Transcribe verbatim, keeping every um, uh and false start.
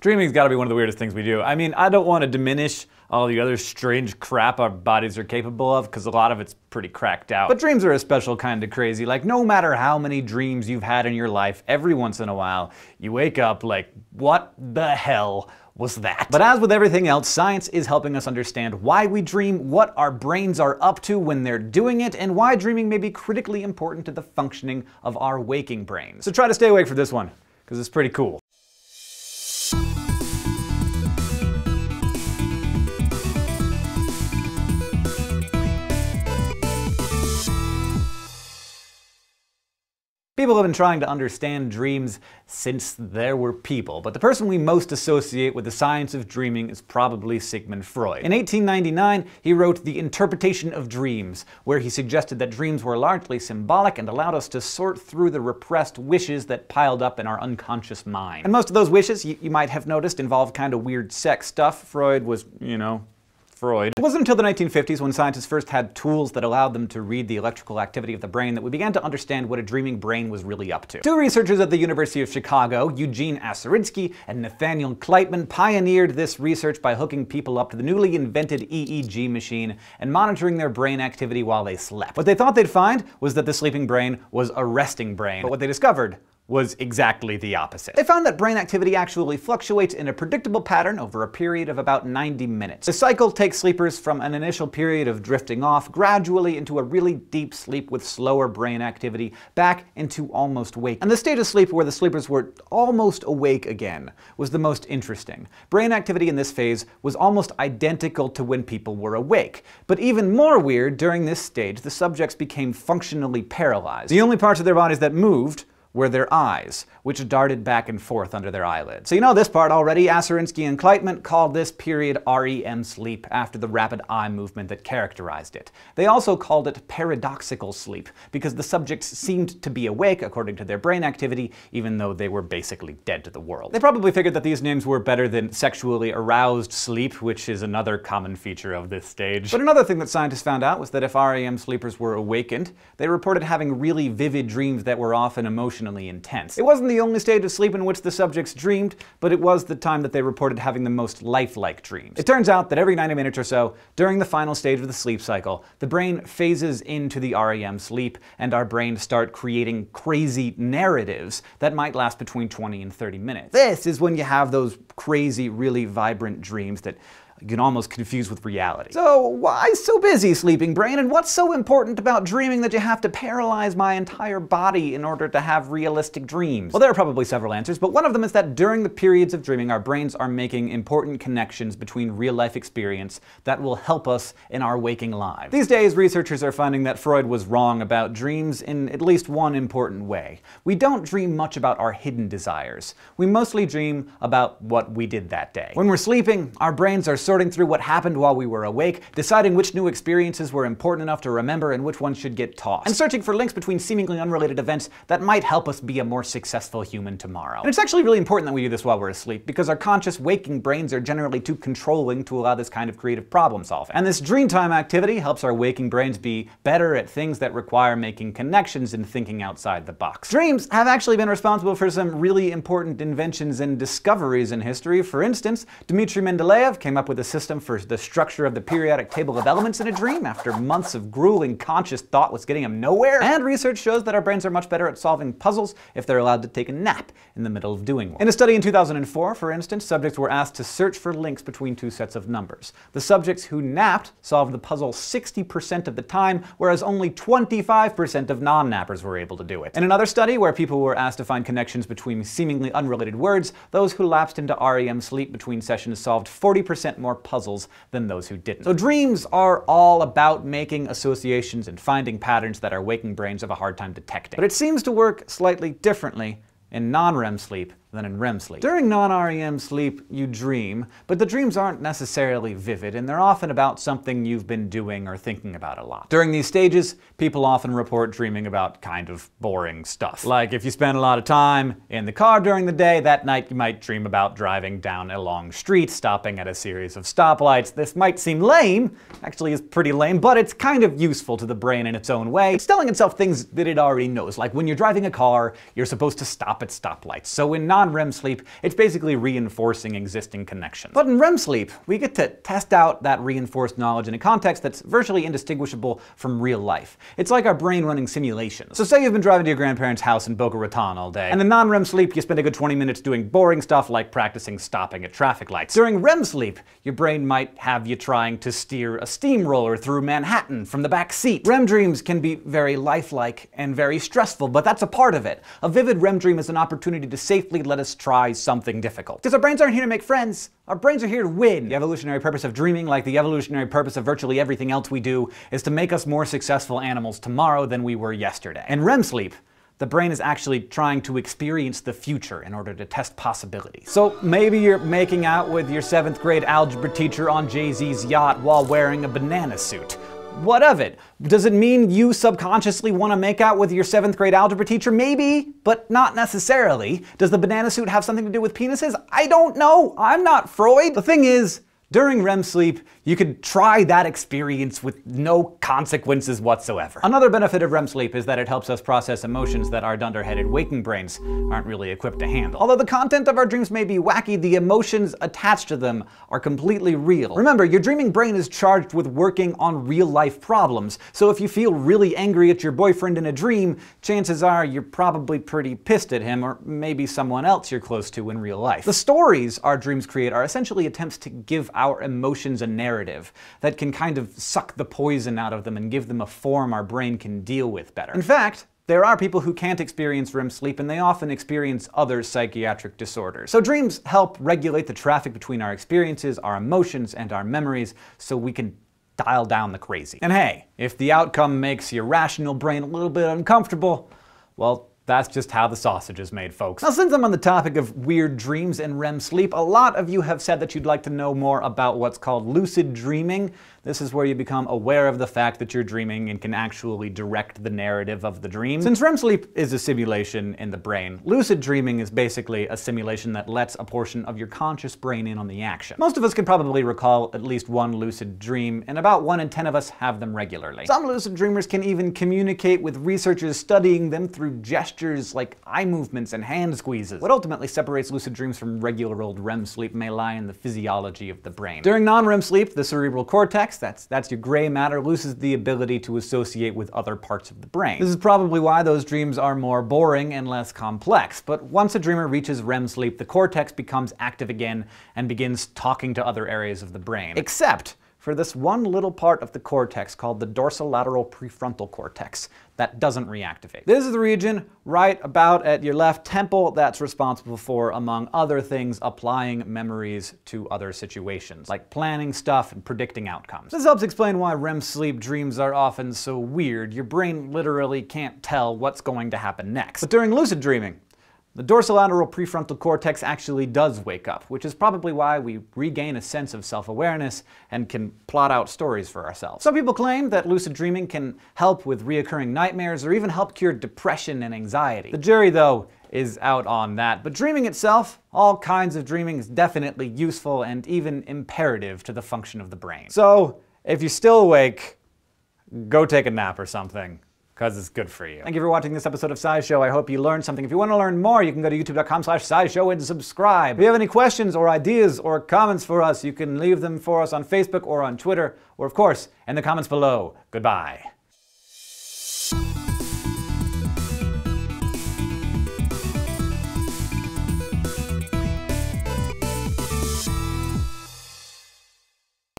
Dreaming's gotta be one of the weirdest things we do. I mean, I don't want to diminish all the other strange crap our bodies are capable of, because a lot of it's pretty cracked out. But dreams are a special kind of crazy. Like, no matter how many dreams you've had in your life, every once in a while, you wake up like, what the hell was that? But as with everything else, science is helping us understand why we dream, what our brains are up to when they're doing it, and why dreaming may be critically important to the functioning of our waking brains. So try to stay awake for this one, because it's pretty cool. People have been trying to understand dreams since there were people, but the person we most associate with the science of dreaming is probably Sigmund Freud. In eighteen ninety-nine, he wrote The Interpretation of Dreams, where he suggested that dreams were largely symbolic and allowed us to sort through the repressed wishes that piled up in our unconscious mind. And most of those wishes, you, you might have noticed, involved kind of weird sex stuff. Freud was, you know, Freud. It wasn't until the nineteen fifties, when scientists first had tools that allowed them to read the electrical activity of the brain, that we began to understand what a dreaming brain was really up to. Two researchers at the University of Chicago, Eugene Aserinsky and Nathaniel Kleitman, pioneered this research by hooking people up to the newly invented E E G machine and monitoring their brain activity while they slept. What they thought they'd find was that the sleeping brain was a resting brain, but what they discovered was exactly the opposite. They found that brain activity actually fluctuates in a predictable pattern over a period of about ninety minutes. The cycle takes sleepers from an initial period of drifting off gradually into a really deep sleep with slower brain activity, back into almost wake. And the state of sleep where the sleepers were almost awake again was the most interesting. Brain activity in this phase was almost identical to when people were awake. But even more weird, during this stage, the subjects became functionally paralyzed. The only parts of their bodies that moved were their eyes, which darted back and forth under their eyelids. So you know this part already. Aserinsky and Kleitman called this period R E M sleep, after the rapid eye movement that characterized it. They also called it paradoxical sleep, because the subjects seemed to be awake according to their brain activity, even though they were basically dead to the world. They probably figured that these names were better than sexually aroused sleep, which is another common feature of this stage. But another thing that scientists found out was that if R E M sleepers were awakened, they reported having really vivid dreams that were often emotional intense. It wasn't the only stage of sleep in which the subjects dreamed, but it was the time that they reported having the most lifelike dreams. It turns out that every ninety minutes or so, during the final stage of the sleep cycle, the brain phases into the R E M sleep, and our brains start creating crazy narratives that might last between twenty and thirty minutes. This is when you have those crazy, really vibrant dreams that you can almost confuse with reality. So why so busy, sleeping brain? And what's so important about dreaming that you have to paralyze my entire body in order to have realistic dreams? Well, there are probably several answers, but one of them is that during the periods of dreaming, our brains are making important connections between real-life experience that will help us in our waking lives. These days, researchers are finding that Freud was wrong about dreams in at least one important way. We don't dream much about our hidden desires. We mostly dream about what we did that day. When we're sleeping, our brains are sorting through what happened while we were awake, deciding which new experiences were important enough to remember and which ones should get tossed, and searching for links between seemingly unrelated events that might help us be a more successful human tomorrow. And it's actually really important that we do this while we're asleep, because our conscious waking brains are generally too controlling to allow this kind of creative problem solving. And this dreamtime activity helps our waking brains be better at things that require making connections and thinking outside the box. Dreams have actually been responsible for some really important inventions and discoveries in history. For instance, Dmitry Mendeleev came up with a system for the structure of the periodic table of elements in a dream after months of grueling conscious thought was getting him nowhere. And research shows that our brains are much better at solving puzzles if they're allowed to take a nap in the middle of doing one. In a study in two thousand four, for instance, subjects were asked to search for links between two sets of numbers. The subjects who napped solved the puzzle sixty percent of the time, whereas only twenty-five percent of non-nappers were able to do it. In another study where people were asked to find connections between seemingly unrelated words, those who lapsed into R E M sleep between sessions solved forty percent more puzzles than those who didn't. So dreams are all about making associations and finding patterns that our waking brains have a hard time detecting. But it seems to work slightly differently in non-R E M sleep than in R E M sleep. During non-R E M sleep, you dream, but the dreams aren't necessarily vivid, and they're often about something you've been doing or thinking about a lot. During these stages, people often report dreaming about kind of boring stuff. Like if you spend a lot of time in the car during the day, that night you might dream about driving down a long street, stopping at a series of stoplights. This might seem lame, actually is pretty lame, but it's kind of useful to the brain in its own way. It's telling itself things that it already knows, like when you're driving a car, you're supposed to stop at stoplights. So in non non-R E M sleep, it's basically reinforcing existing connections. But in R E M sleep, we get to test out that reinforced knowledge in a context that's virtually indistinguishable from real life. It's like our brain running simulations. So say you've been driving to your grandparents' house in Boca Raton all day, and in non-R E M sleep you spend a good twenty minutes doing boring stuff like practicing stopping at traffic lights. During R E M sleep, your brain might have you trying to steer a steamroller through Manhattan from the back seat. R E M dreams can be very lifelike and very stressful, but that's a part of it. A vivid R E M dream is an opportunity to safely let us try something difficult. Because our brains aren't here to make friends. Our brains are here to win. The evolutionary purpose of dreaming, like the evolutionary purpose of virtually everything else we do, is to make us more successful animals tomorrow than we were yesterday. In R E M sleep, the brain is actually trying to experience the future in order to test possibilities. So maybe you're making out with your seventh grade algebra teacher on Jay-Z's yacht while wearing a banana suit. What of it? Does it mean you subconsciously want to make out with your seventh grade algebra teacher? Maybe, but not necessarily. Does the banana suit have something to do with penises? I don't know. I'm not Freud. The thing is, during R E M sleep, you could try that experience with no consequences whatsoever. Another benefit of R E M sleep is that it helps us process emotions that our dunderheaded waking brains aren't really equipped to handle. Although the content of our dreams may be wacky, the emotions attached to them are completely real. Remember, your dreaming brain is charged with working on real-life problems, so if you feel really angry at your boyfriend in a dream, chances are you're probably pretty pissed at him, or maybe someone else you're close to in real life. The stories our dreams create are essentially attempts to give our emotions a narrative that can kind of suck the poison out of them and give them a form our brain can deal with better. In fact, there are people who can't experience R E M sleep, and they often experience other psychiatric disorders. So dreams help regulate the traffic between our experiences, our emotions, and our memories, so we can dial down the crazy. And hey, if the outcome makes your rational brain a little bit uncomfortable, well, that's just how the sausage is made, folks. Now, since I'm on the topic of weird dreams and R E M sleep, a lot of you have said that you'd like to know more about what's called lucid dreaming. This is where you become aware of the fact that you're dreaming and can actually direct the narrative of the dream. Since R E M sleep is a simulation in the brain, lucid dreaming is basically a simulation that lets a portion of your conscious brain in on the action. Most of us can probably recall at least one lucid dream, and about one in ten of us have them regularly. Some lucid dreamers can even communicate with researchers studying them through gestures like eye movements and hand squeezes. What ultimately separates lucid dreams from regular old R E M sleep may lie in the physiology of the brain. During non-R E M sleep, the cerebral cortex, That's, that's your gray matter, loses the ability to associate with other parts of the brain. This is probably why those dreams are more boring and less complex. But once a dreamer reaches R E M sleep, the cortex becomes active again and begins talking to other areas of the brain. Except for this one little part of the cortex called the dorsolateral prefrontal cortex that doesn't reactivate. This is the region right about at your left temple that's responsible for, among other things, applying memories to other situations, like planning stuff and predicting outcomes. This helps explain why R E M sleep dreams are often so weird. Your brain literally can't tell what's going to happen next. But during lucid dreaming, the dorsolateral prefrontal cortex actually does wake up, which is probably why we regain a sense of self-awareness and can plot out stories for ourselves. Some people claim that lucid dreaming can help with reoccurring nightmares or even help cure depression and anxiety. The jury, though, is out on that. But dreaming itself, all kinds of dreaming, is definitely useful and even imperative to the function of the brain. So, if you're still awake, go take a nap or something, because it's good for you. Thank you for watching this episode of SciShow. I hope you learned something. If you want to learn more, you can go to youtube dot com slash scishow and subscribe. If you have any questions or ideas or comments for us, you can leave them for us on Facebook or on Twitter, or of course, in the comments below. Goodbye.